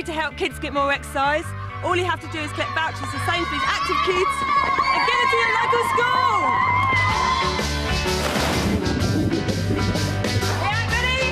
to help kids get more exercise? All you have to do is collect vouchers for Sainsbury's Active Kids and give it to your local school! Yeah, ready?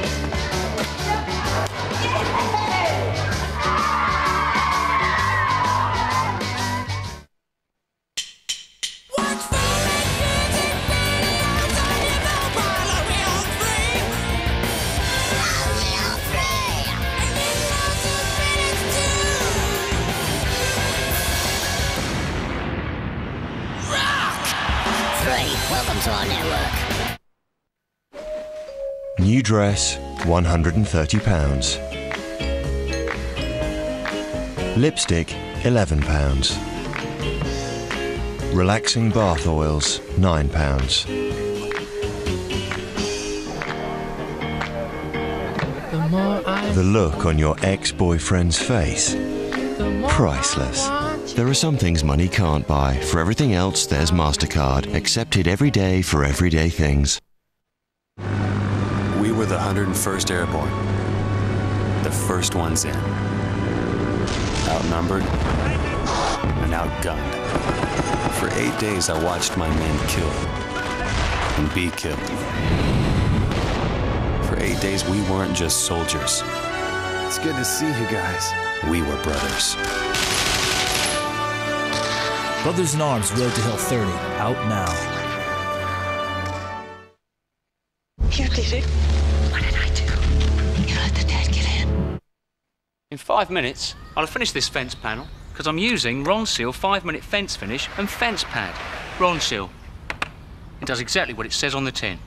Welcome to our network. New dress, £130. Lipstick, £11. Relaxing bath oils, £9. The look on your ex-boyfriend's face, priceless. There are some things money can't buy. For everything else, there's MasterCard, accepted every day for everyday things. We were the 101st Airborne, the first ones in. Outnumbered and outgunned. For 8 days, I watched my men kill and be killed. For 8 days, we weren't just soldiers. It's good to see you guys. We were brothers. Brothers in Arms, Road to Hill 30, out now. You did it. What did I do? You let the dead get in. In 5 minutes, I'll have finished this fence panel because I'm using Ronseal 5-minute fence finish and fence pad. Ronseal. It does exactly what it says on the tin.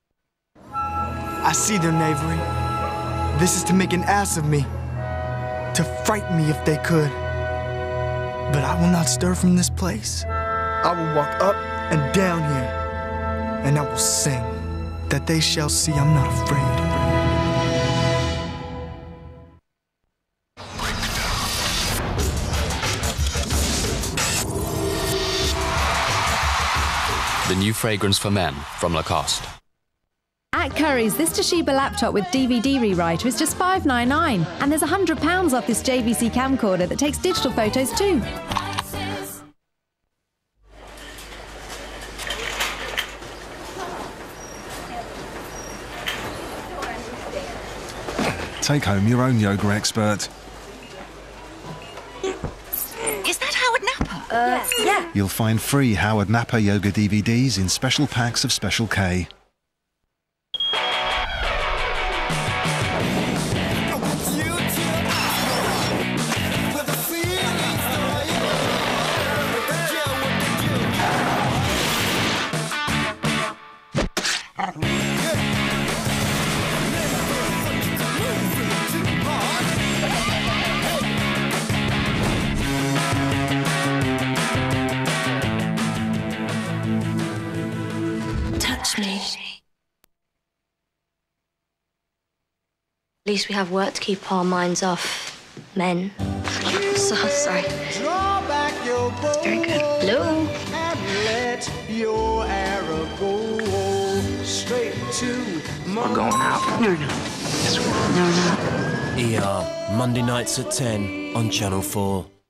I see their knavery. This is to make an ass of me. To frighten me if they could. But I will not stir from this place. I will walk up and down here, and I will sing, that they shall see I'm not afraid. The new fragrance for men from Lacoste. At Curry's, this Toshiba laptop with DVD rewriter is just $5.99, and there's £100 off this JVC camcorder that takes digital photos too. Take home your own yoga expert. Is that Howard Napper? Yeah. You'll find free Howard Napper yoga DVDs in special packs of Special K. Touch me. At least we have work to keep our minds off men. So sorry. It's very good. Hello. We're going out. No, we're not. Yes, we are. No, we're not. ER, Monday nights at 10 on Channel 4.